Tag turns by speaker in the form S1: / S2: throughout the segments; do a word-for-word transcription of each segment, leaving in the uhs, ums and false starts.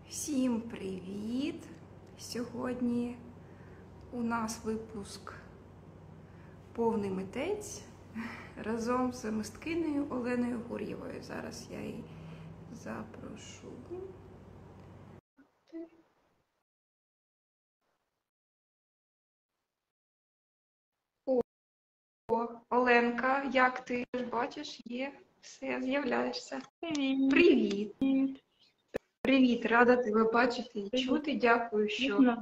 S1: Всім привіт! Сьогодні у нас випуск «Повний митець» разом з мисткинею Оленою Гур'євою. Зараз я її запрошу. О, Оленка, як ти бачиш, є, все, з'являєшся.
S2: Привіт.
S1: Привіт! Привіт, рада тебе бачити і чути. Дякую, що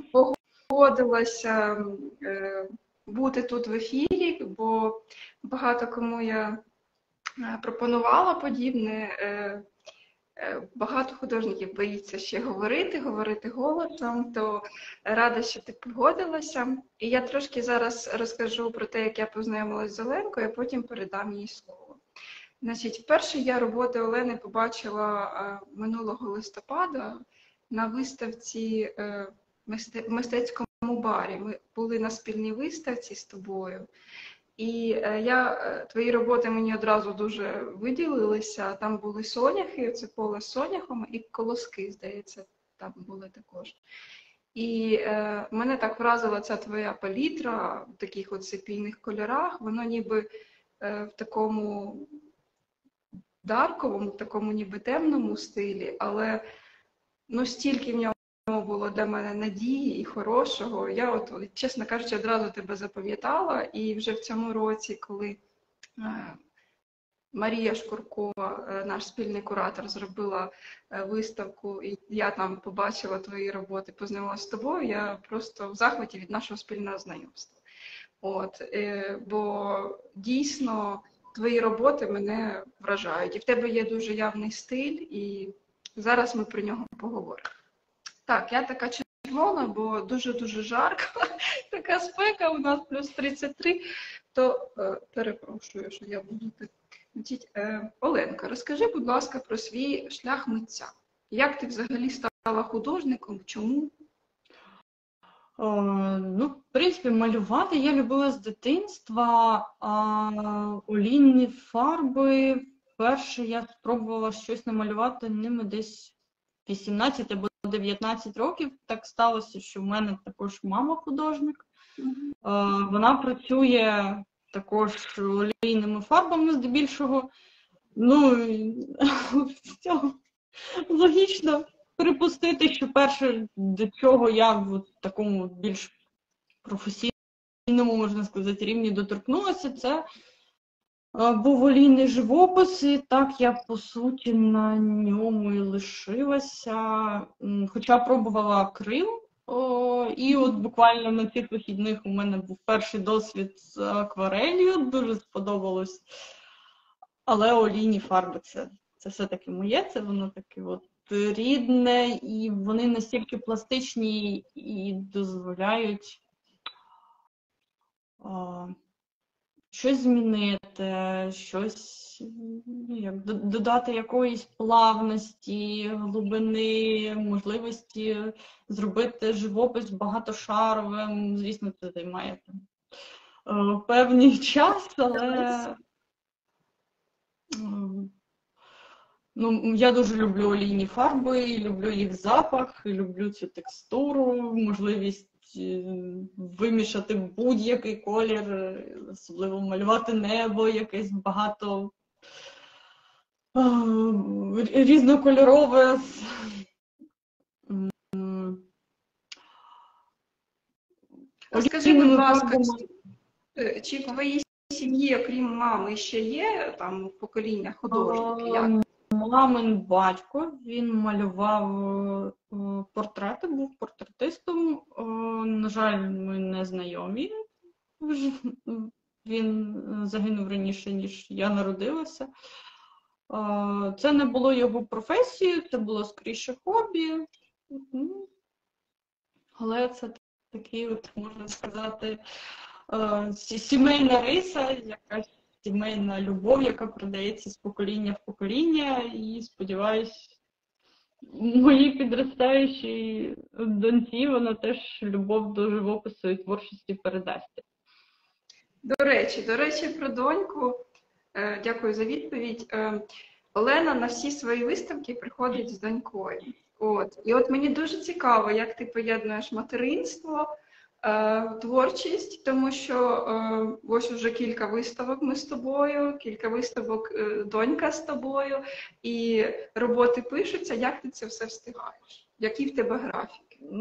S1: погодилася е, бути тут в ефірі, бо багато кому я пропонувала подібне. Е, е, багато художників боїться ще говорити, говорити голосом, то рада, що ти погодилася. І я трошки зараз розкажу про те, як я познайомилася з Оленкою, а потім передам їй слово. Значить, вперше я роботи Олени побачила минулого листопада на виставці в мистецькому барі. Ми були на спільній виставці з тобою. І я, твої роботи мені одразу дуже виділилися. Там були соняхи, це поле з соняхом, і колоски, здається, там були також. І е, мене так вразила ця твоя палітра в таких от сепійних кольорах. Воно ніби е, в такому дарковому, такому ніби темному стилі, але ну, стільки в ньому було для мене надії і хорошого. Я, от, чесно кажучи, одразу тебе запам'ятала, і вже в цьому році, коли е, Марія Шкуркова, е, наш спільний куратор, зробила е, виставку, і я там побачила твої роботи, познайомилася з тобою, я просто в захваті від нашого спільного знайомства. От, е, бо дійсно твої роботи мене вражають. І в тебе є дуже явний стиль, і зараз ми про нього поговоримо. Так, я така червона, бо дуже-дуже жарко, така спека, у нас плюс тридцять три, то е, перепрошую, що я буду так. Значить, е, Оленка, розкажи, будь ласка, про свій шлях митця. Як ти взагалі стала художником, чому?
S2: О, ну, в принципі, малювати я любила з дитинства, а олійні фарби, вперше я спробувала щось намалювати ними десь вісімнадцять або дев'ятнадцять років. Так сталося, що в мене також мама художник. Mm-hmm. Вона працює також олійними фарбами здебільшого. Ну, логічно припустити, що перше, до чого я в такому більш професійному, можна сказати, рівні доторкнулася, це був олійний живопис, і так я, по суті, на ньому і лишилася. Хоча пробувала акрил, о, і от буквально на цих вихідних у мене був перший досвід з акварелью, дуже сподобалось. Але олійні фарби це, це все-таки моє, це воно таке от рідне, і вони настільки пластичні і дозволяють а, щось змінити, щось, ну, як, додати якоїсь плавності, глибини, можливості зробити живопис багатошаровим. Звісно, це займає там певний час, але ну, я дуже люблю олійні фарби, люблю їх запах, люблю цю текстуру, можливість вимішати будь-який колір, особливо малювати небо, якесь багато різнокольорове.
S1: Скажи, будь ласка, чи в твоїй сім'ї, окрім мами, ще є там покоління художників? Як?
S2: Мамин батько, він малював портрети, був портретистом. На жаль, ми не знайомі. Він загинув раніше, ніж я народилася. Це не було його професією, це було скоріше хобі. Але це такий, от, можна сказати, сімейна риса, якась сімейна любов, яка передається з покоління в покоління, і, сподіваюсь, моїй підростаючій доньці вона теж любов до живопису і творчості передасть.
S1: До речі, до речі, про доньку, дякую за відповідь. Олена на всі свої виставки приходить з донькою. От. І от мені дуже цікаво, як ти поєднуєш материнство, е, творчість, тому що е, ось уже кілька виставок ми з тобою, кілька виставок е, донька з тобою, і роботи пишуться. Як ти це все встигаєш? Який в тебе графік?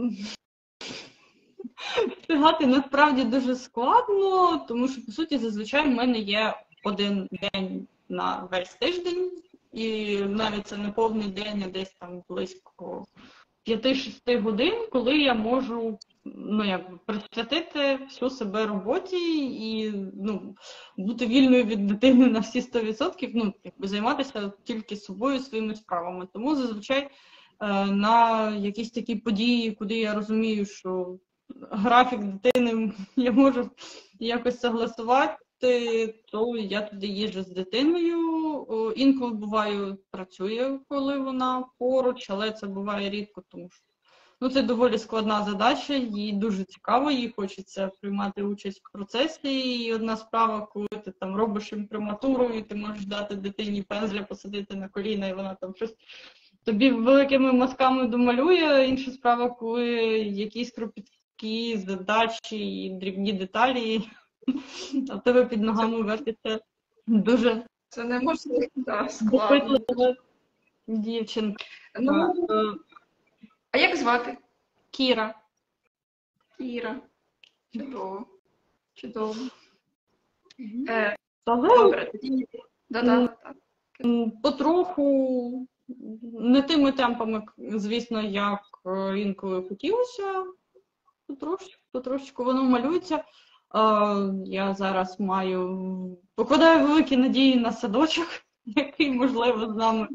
S2: Встигати насправді дуже складно, тому що, по суті, зазвичай в мене є один день на весь тиждень, і навіть це не повний день, а десь там близько п'яти-шести годин, коли я можу, ну, як, присвятити всю себе роботі і, ну, бути вільною від дитини на всі сто відсотків, ну, якби займатися тільки собою, своїми справами. Тому зазвичай е, на якісь такі події, куди я розумію, що графік дитини я можу якось согласувати, то я туди їжджу з дитиною. Інколи буває працює, коли вона поруч, але це буває рідко, тому що ну, це доволі складна задача, їй дуже цікаво, їй хочеться приймати участь в процесі. І одна справа, коли ти там робиш імприматуру, і ти можеш дати дитині пензля, посадити на коліна, і вона там щось тобі великими мазками домалює. Інша справа, коли якісь кропіткі задачі і дрібні деталі, а в тебе під ногами вертиться дуже
S1: Це не можна, да, складно.
S2: допитлива дівчинка.
S1: Ну, а як звати?
S2: Кіра.
S1: Кіра. Чудово. Чудово. Е,
S2: Але
S1: добре, тоді. Да-да, так.
S2: потроху, не тими темпами, звісно, як інколи хотілося, потрошечку, потрошечку воно малюється. Я зараз маю, покладаю великі надії на садочок, який, можливо, з нами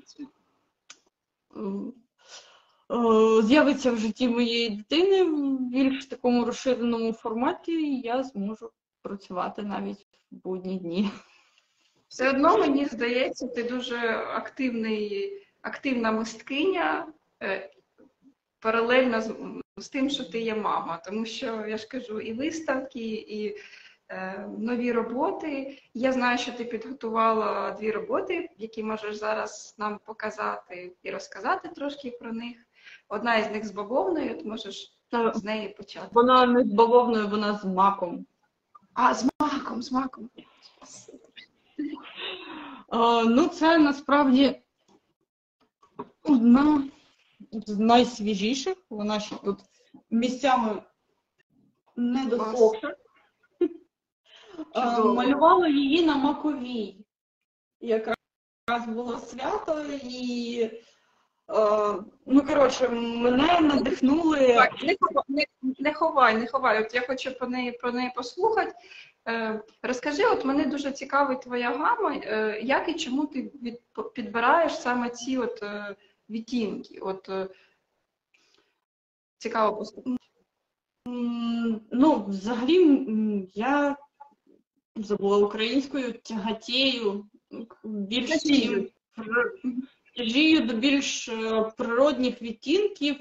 S2: з'явиться в житті моєї дитини в більш такому розширеному форматі, і я зможу працювати навіть в будні дні.
S1: Все одно, мені здається, ти дуже активний, активна мисткиня, паралельно з, з тим, що ти є мама. Тому що, я ж кажу, і виставки, і е, нові роботи. Я знаю, що ти підготувала дві роботи, які можеш зараз нам показати і розказати трошки про них. Одна із них з бавовною, ти можеш
S2: Так.
S1: з неї почати.
S2: Вона не з бавовною, вона з маком.
S1: А, з маком, з маком.
S2: Е, ну, це насправді одна з найсвіжіших. Вона ще тут місцями не досохша. Е, малювала її на маковій. Якраз було свято і, е, ну, коротше, мене надихнули...
S1: Так, не ховай, не, не ховай, не ховай. От я хочу про неї, про неї послухати. Е, розкажи, от мене дуже цікавить твоя гама, е, як і чому ти від, підбираєш саме ці от е, відтінки? От, е, цікаво послухати.
S2: Ну, взагалі, я забула українською, тягатію, більш тяжію до більш природних відтінків.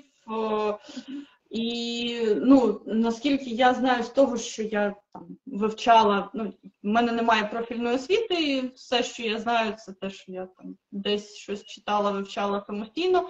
S2: І, ну, наскільки я знаю з того, що я там вивчала, ну, в мене немає профільної освіти, і все, що я знаю, це те, що я там десь щось читала, вивчала самостійно.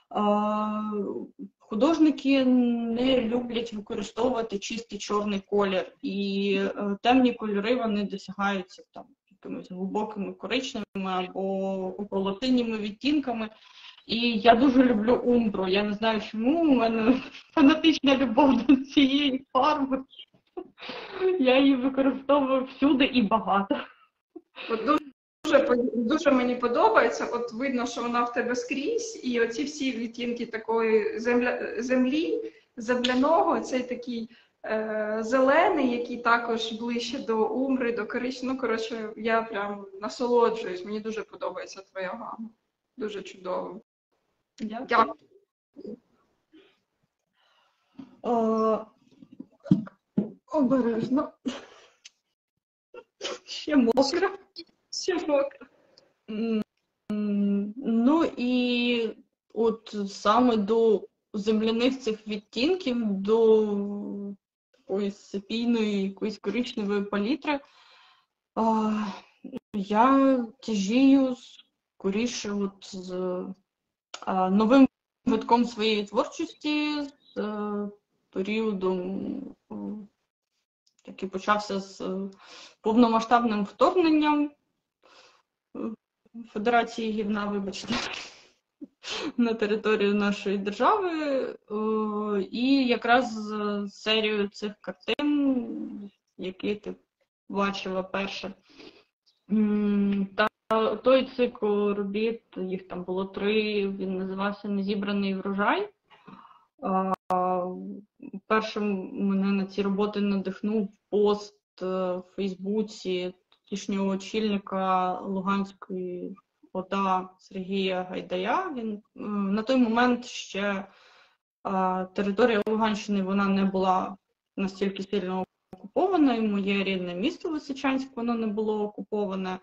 S2: Художники не люблять використовувати чистий чорний колір, і темні кольори вони досягаються там якимись глибокими коричневими або полотинними відтінками. І я дуже люблю умбру. Я не знаю чому, у мене фанатична любов до цієї фарби. Я її використовую всюди і багато.
S1: От дуже, дуже мені подобається, от видно, що вона в тебе скрізь, і оці всі відтінки такої земля, землі, земляного, цей такий е, зелений, який також ближче до умбри, до коричневого. Ну, коротше, я прям насолоджуюсь, мені дуже подобається твоя гама. Дуже чудово.
S2: Дякую.
S1: Дякую.
S2: О, обережно. Ще мокро.
S1: Ще мокро.
S2: Ну і от саме до земляних цих відтінків, до такої сепійної, якоїсь коричневої палітри, я тяжію скоріше от з новим витком своєї творчості, з е, періодом, е, який почався з е, повномасштабним вторгненням е, Федерації гівна, вибачте, на територію нашої держави. Е, і якраз з серією цих картин, які ти бачила перше, м, та той цикл робіт, їх там було три, він називався «Незібраний врожай». Першим мене на ці роботи надихнув пост в Фейсбуці тодішнього очільника Луганської ОДА Сергія Гайдая. Він на той момент ще територія Луганщини вона не була настільки сильно окупована, і моє рідне місто Лисичанськ, воно не було окуповане.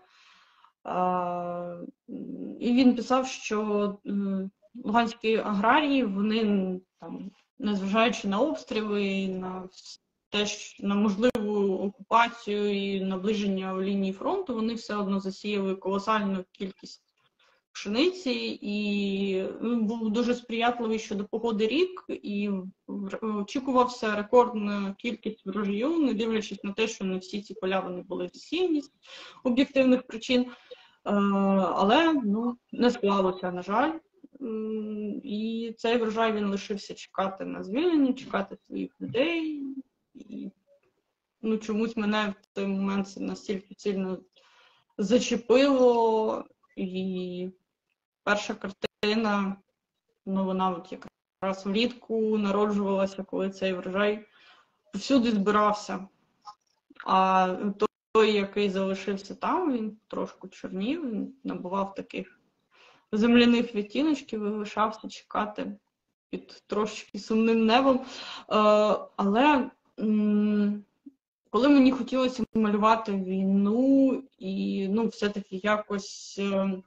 S2: І він писав, що луганські аграрії, вони там, незважаючи на обстріли, на те, на можливу окупацію і наближення лінії фронту, вони все одно засіяли колосальну кількість пшениці, і був дуже сприятливий щодо погоди рік, і очікувався рекордна кількість врожаю, не дивлячись на те, що не всі ці поля вони були засіяні з об'єктивних причин. Але ну, не склалося, на жаль. І цей врожай він лишився чекати на звільнення, чекати своїх людей. І ну, чомусь мене в той момент настільки сильно зачепило. І перша картина, ну вона от якраз влітку народжувалася, коли цей врожай всюди збирався. А той, який залишився там, він трошки чорнів, він набував таких земляних відтіночків і лишався чекати під трошки сумним небом. Але коли мені хотілося малювати війну і ну, все-таки якось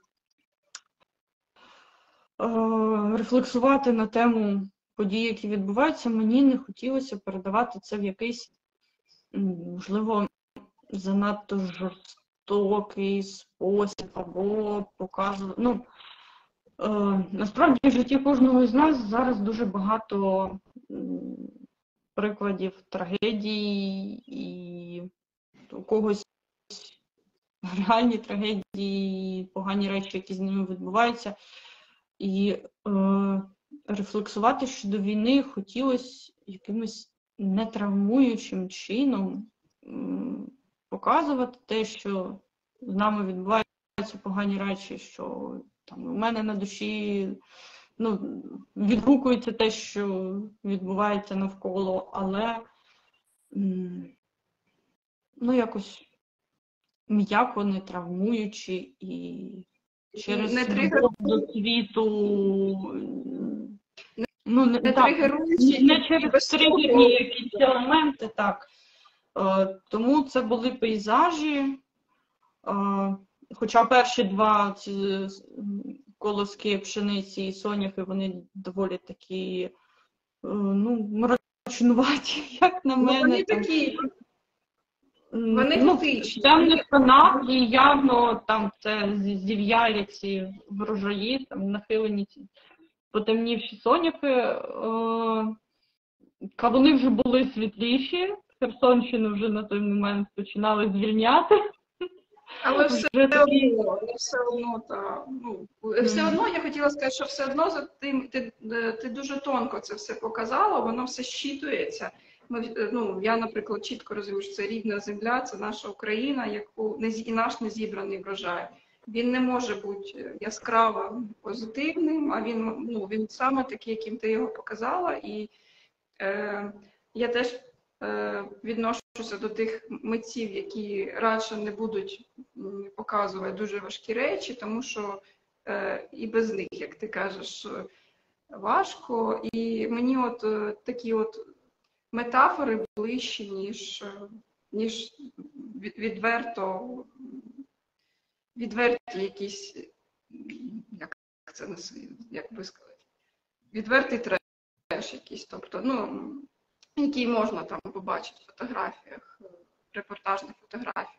S2: рефлексувати на тему подій, які відбуваються, мені не хотілося передавати це в якийсь, можливо, занадто жорстокий спосіб або показувати. Ну, е, насправді в житті кожного з нас зараз дуже багато м, прикладів трагедій і у когось реальні трагедії, погані речі, які з ними відбуваються. І е, рефлексувати щодо війни хотілося якимось нетравмуючим чином м, показувати те, що з нами відбуваються погані речі, що там у мене на душі ну, відгукується те, що відбувається навколо, але ну, якось м'яко, не травмуючи і через
S1: не
S2: любов до світу, ну, не,
S1: не
S2: так,
S1: тригеруючи,
S2: не через тригерні якісь елементи, так. Е, тому це були пейзажі, е, хоча перші два ці колоски пшениці і соняхи, вони доволі такі, е, ну, мрачнуваті, як на мене.
S1: Вони
S2: там.
S1: такі. Вони
S2: ну,
S1: готичні.
S2: В темних тонах і явно там це зів'ялі ці врожаї, там нахилені ці потемнівші соняхи. Е, кавуни вже були світліші, Херсонщину вже на той момент починали звільняти.
S1: Але все
S2: Вже такі...
S1: одно, все одно, та, ну, все одно я хотіла сказати, що все одно ти, ти, ти дуже тонко це все показала, воно все щитується. Ми, ну, я, наприклад, чітко розумію, що це рідна земля, це наша Україна, яку і наш незібраний врожай. Він не може бути яскраво позитивним, а він, ну, він саме такий, яким ти його показала. І е, я теж е, відношуся до тих митців, які радше не будуть показувати дуже важкі речі, тому що е, і без них, як ти кажеш, важко. І мені от е, такі от метафори ближчі, ніж, ніж відверто, відверті якісь, як це називається, як би сказати, відвертий треш якийсь, тобто, ну, який можна там побачити в фотографіях, в репортажних фотографіях, там,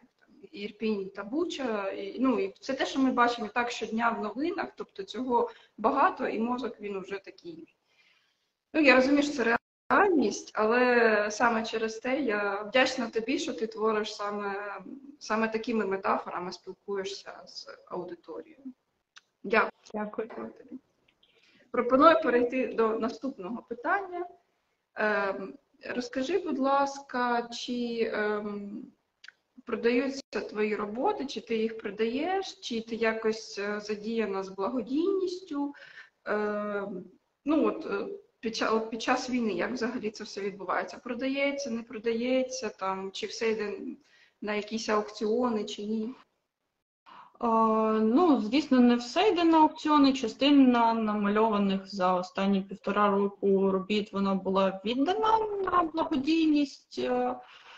S1: Ірпінь та Буча. І, ну, і це те, що ми бачимо і так щодня в новинах, тобто цього багато, і мозок він вже такий. Ну, я розумію, що це реальність, але саме через те я вдячна тобі, що ти твориш саме, саме такими метафорами, спілкуєшся з аудиторією. Дякую.
S2: Дякую.
S1: Тобі. Пропоную перейти до наступного питання. Ем, розкажи, будь ласка, чи ем, продаються твої роботи, чи ти їх продаєш, чи ти якось задіяна з благодійністю? Ем, ну, от, під час, от під час війни, як взагалі це все відбувається? Продається, не продається, там, чи все йде на якісь аукціони, чи ні?
S2: Uh, ну, звісно, не все йде на аукціони. Частина намальованих за останні півтора року робіт вона була віддана на благодійність. Uh,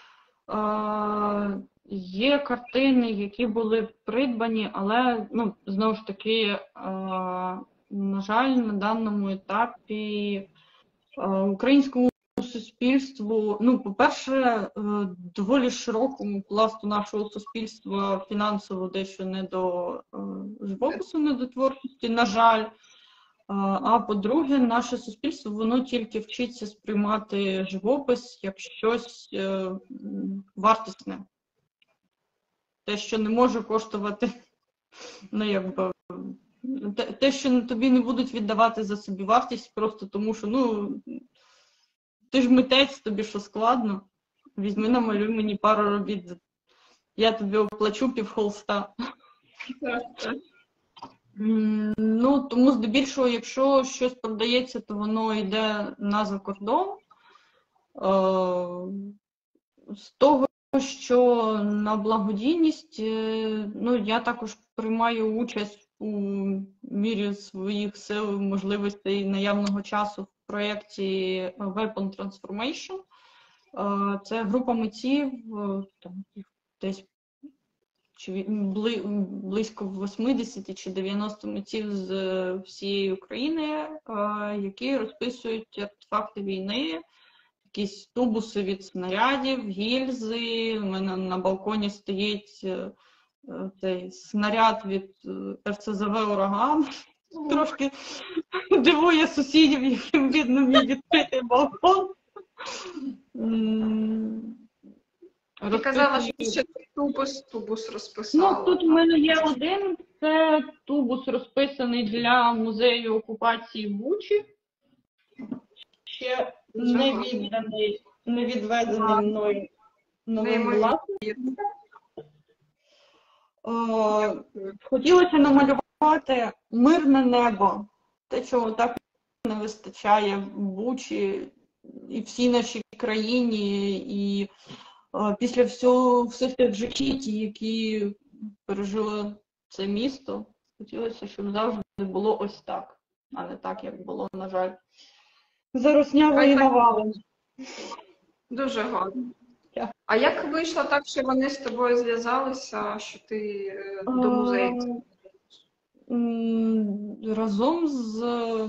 S2: uh, є картини, які були придбані, але, ну, знову ж таки, uh, на жаль, на даному етапі uh, українському суспільству, ну, по-перше, доволі широкому пласту нашого суспільства фінансово дещо не до живопису, не до творчості, на жаль. А по-друге, наше суспільство, воно тільки вчиться сприймати живопис як щось вартісне. Те, що не може коштувати, ну, якби, те, що тобі не будуть віддавати за собі вартість, просто тому що, ну, ти ж митець, тобі що складно? Візьми, намалюй мені пару робіт. Я тобі оплачу півхолста. Ну, тому здебільшого, якщо щось продається, то воно йде на закордон. З того, що на благодійність, ну, я також приймаю участь у мірі своїх сил, можливостей наявного часу в проєкті Weapon Transformation. Це група митців, там, десь близько вісімдесят чи дев'яносто митців з всієї України, які розписують артефакти війни, якісь тубуси від снарядів, гільзи. У мене на балконі стоїть цей снаряд від еф це зе ве «Ураган». Трошки дивує сусідів, яким видно мій відкритий балкон.
S1: Ти казала, що ще тубус, тубус розписала.
S2: Ну, тут в мене є один. Це тубус розписаний для музею окупації Бучі. Ще не відданий, не відведений мною новим власником. Хотілося намалювати мирне небо. Те, чого так не вистачає в Бучі і всій нашій країні, і е, після всього, всіх тих жахіть, які пережило це місто, хотілося, щоб завжди було ось так, а не так, як було, на жаль, за руснявою навалом.
S1: Дуже гарно. А як вийшло так, що вони з тобою зв'язалися, що ти до музею?
S2: Разом з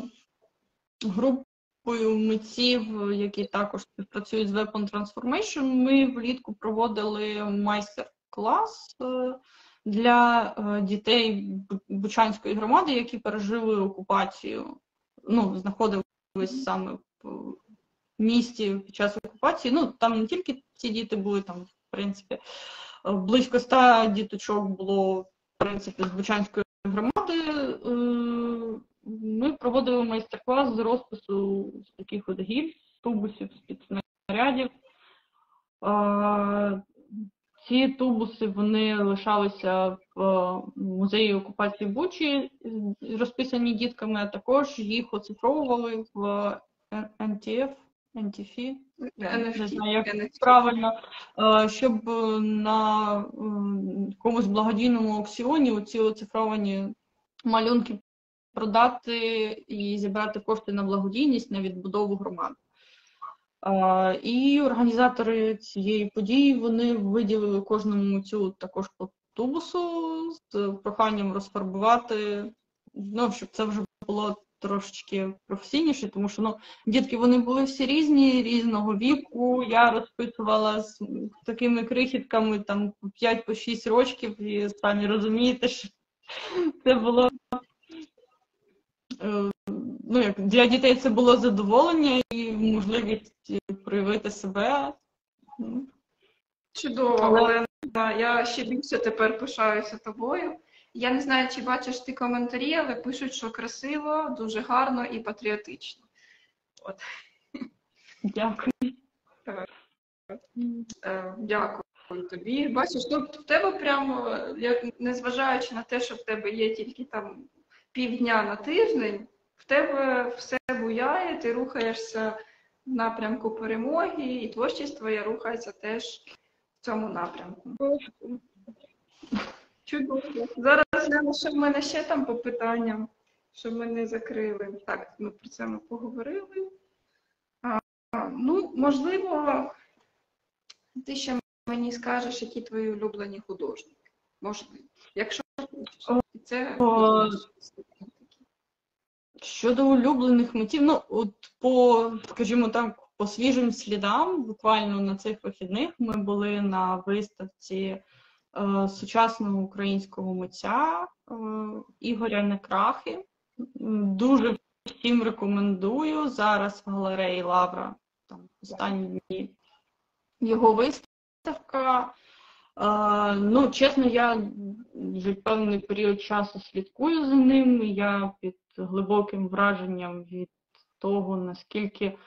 S2: групою митців, які також співпрацюють з Weapon Transformation, ми влітку проводили майстер-клас для дітей Бучанської громади, які пережили окупацію, ну, знаходились саме в місті під час окупації. Ну, там не тільки ці діти були, там, в принципі, близько ста діточок було, в принципі, з Бучанської громади. Ми проводили майстер-клас з розпису з таких от гільз, тубусів, з-під снарядів. Ці тубуси, вони лишалися в музеї окупації Бучі, розписані дітками, а також їх оцифровували в ен ті еф, ен ті еф, не знаю, як правильно, щоб на якомусь благодійному аукціоні оці оцифровані малюнки продати і зібрати кошти на благодійність, на відбудову громади. І організатори цієї події, вони виділили кожному цю також по тубусу з проханням розфарбувати, ну, щоб це вже було трошечки професійніше, тому що ну, дітки вони були всі різні, різного віку. Я розписувала з такими крихітками там по п'ять шість років, і самі розумієте, що це було ну, як для дітей це було задоволення і можливість проявити себе.
S1: Чудово,
S2: Але-
S1: Олена. Я ще більше тепер пишаюся тобою. Я не знаю, чи бачиш ти коментарі, але пишуть, що красиво, дуже гарно і патріотично. От.
S2: Дякую.
S1: Е, Дякую тобі. Бачиш, ну в тебе прямо, як незважаючи на те, що в тебе є тільки там півдня на тиждень, в тебе все буяє, ти рухаєшся в напрямку перемоги, і творчість твоя рухається теж в цьому напрямку. Чудово. Зараз гляну, що в мене ще там по питанням, що ми не закрили. Так, ну про це ми поговорили. А, ну, можливо, ти ще мені скажеш, які твої улюблені художники. Можливо. Якщо це
S2: О, щодо улюблених митів, ну, от по, скажімо так, по свіжим слідам, буквально на цих вихідних ми були на виставці е, сучасного українського митця е, Ігоря Некрахи. Дуже всім рекомендую. Зараз в галереї Лавра, там останні дні його виставка. Е, ну, чесно, я вже певний період часу слідкую за ним. Я під глибоким враженням від того, наскільки е,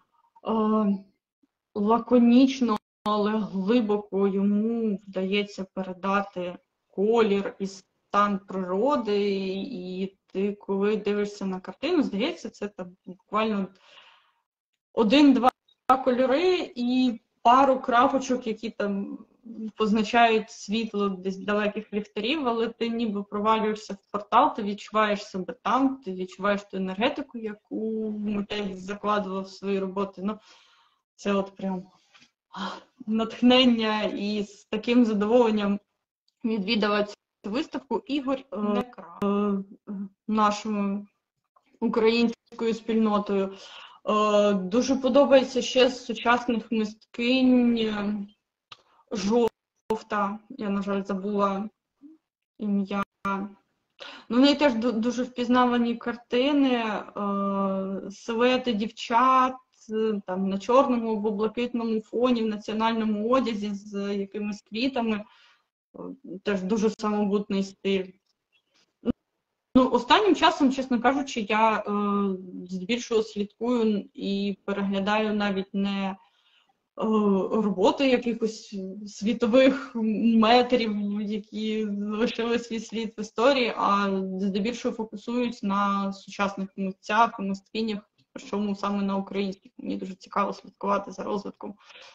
S2: лаконічно, але глибоко йому вдається передати колір і стан природи. І ти, коли дивишся на картину, здається, це там буквально один-два кольори і пару крапочок, які там позначають світло десь далеких ліхтарів, але ти ніби провалюєшся в портал, ти відчуваєш себе там, ти відчуваєш ту енергетику, яку митець закладував в свої роботи. Ну, це от прям натхнення, і з таким задоволенням відвідала цю виставку Ігор е, нашою українською спільнотою. Е, дуже подобається ще з сучасних мисткинь Жовта, я, на жаль, забула ім'я. Ну, в неї теж дуже впізнавані картини, е, силуети дівчат, там, на чорному або блакитному фоні, в національному одязі з якимись квітами. Теж дуже самобутний стиль. Ну, останнім часом, чесно кажучи, я е, здебільшого слідкую і переглядаю навіть не роботи якихось світових метрів, які залишили свій слід в історії, а здебільшого фокусують на сучасних митцях і мисткинях, причому саме на українських. Мені дуже цікаво слідкувати за розвитком.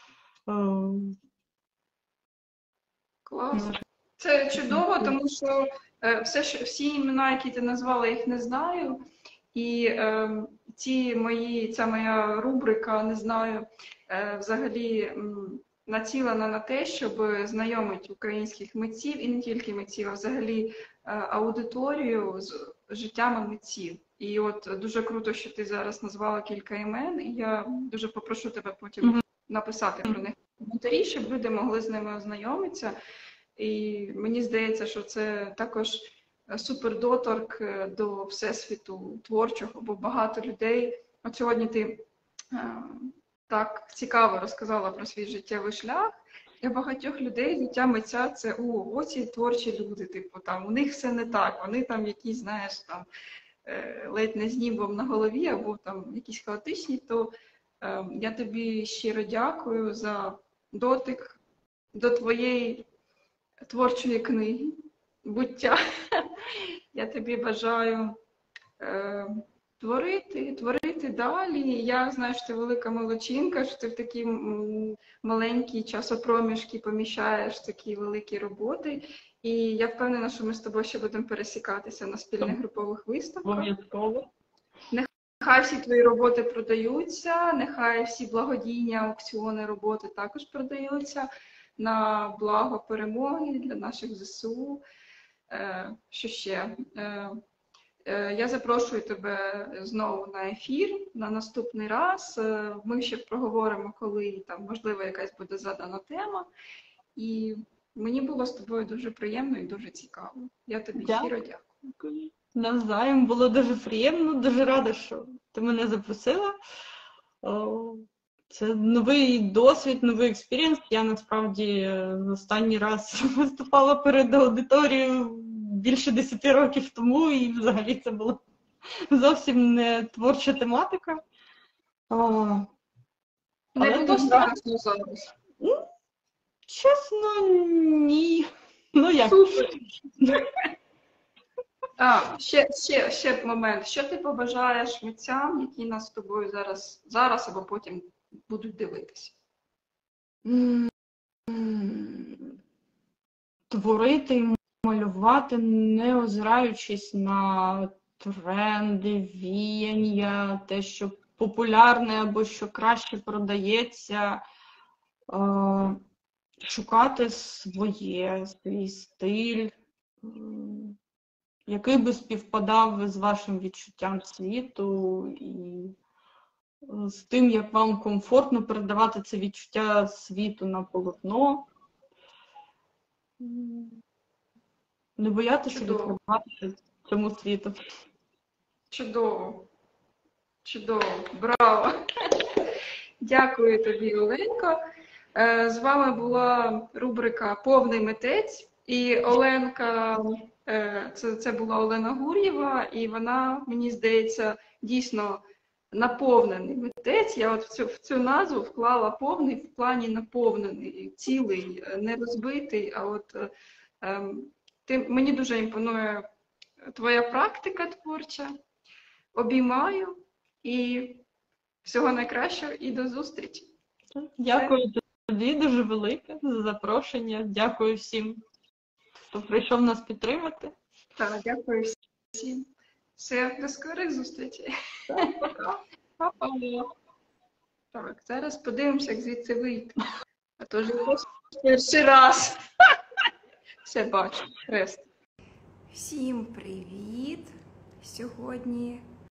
S1: Клас. Це чудово, тому що все, що, всі імена, які ти назвала, я їх не знаю. І е, ці мої, ця моя рубрика, не знаю, е, взагалі м, націлена на те, щоб знайомити українських митців, і не тільки митців, а взагалі е, аудиторію з життями митців. І от дуже круто, що ти зараз назвала кілька імен, і я дуже попрошу тебе потім mm-hmm. написати про них коментарі, щоб люди могли з ними ознайомитися. І мені здається, що це також супердоторк до всесвіту творчого, бо багато людей, от сьогодні ти е, так цікаво розказала про свій життєвий шлях, для багатьох людей життя митця – це о, оці творчі люди, типу, там, у них все не так, вони там якісь, знаєш, там, е, ледь не з німбом на голові, або там якісь хаотичні, то е, я тобі щиро дякую за дотик до твоєї творчої книги, буття. Я тобі бажаю е, творити, творити далі. Я знаю, що ти велика молодчинка, що ти в такі маленькі часопроміжки поміщаєш такі великі роботи. І я впевнена, що ми з тобою ще будемо пересікатися на спільних групових виставках.
S2: Обов'язково.
S1: Нехай всі твої роботи продаються, нехай всі благодійні аукціони роботи також продаються на благо перемоги для наших зе се у. Що ще? Е, Я запрошую тебе знову на ефір на наступний раз. Е, Ми ще проговоримо, коли там, можливо, якась буде задана тема. І мені було з тобою дуже приємно і дуже цікаво. Я тобі щиро дякую.
S2: Дякую. Навзаєм, було дуже приємно, дуже рада, що ти мене запросила. О, Це новий досвід, новий експірієнс. Я насправді е, останній раз виступала перед аудиторією більше десяти років тому, і взагалі це була зовсім не творча тематика. О,
S1: Не
S2: але
S1: було
S2: дуже
S1: страшно зараз.
S2: Ну, чесно, ні. Ну як?
S1: Супер. А, ще, ще, ще момент. Що ти побажаєш митцям, які нас з тобою зараз, зараз або потім будуть дивитися?
S2: М, Творити і малювати, не озираючись на тренди, віяння, те, що популярне або що краще продається, е, шукати своє, свій стиль, м, який би співпадав з вашим відчуттям світу і е, з тим, як вам комфортно передавати це відчуття світу на полотно. М, Не боятися
S1: Чудово.
S2: відкриватися цьому світу.
S1: Чудово. Чудово. Браво. Дякую тобі, Оленко. Е, З вами була рубрика «Повний митець». І Оленка, е, це, це була Олена Гур'єва, і вона, мені здається, дійсно наповнений митець. Я от в цю, в цю назву вклала повний в плані наповнений, цілий, не розбитий. А от е, ем, ти, мені дуже імпонує твоя практика творча. Обіймаю і всього найкращого і до зустрічі.
S2: Дякую тобі дуже велике за запрошення. Дякую всім, хто прийшов нас підтримати.
S1: Так, дякую всім. Все, до скорих зустрічей.
S2: Па-па.
S1: Так, зараз подивимося, як звідси вийти. А то ж перший раз. Все бачу. Хрест.
S3: Всім привіт! Сьогодні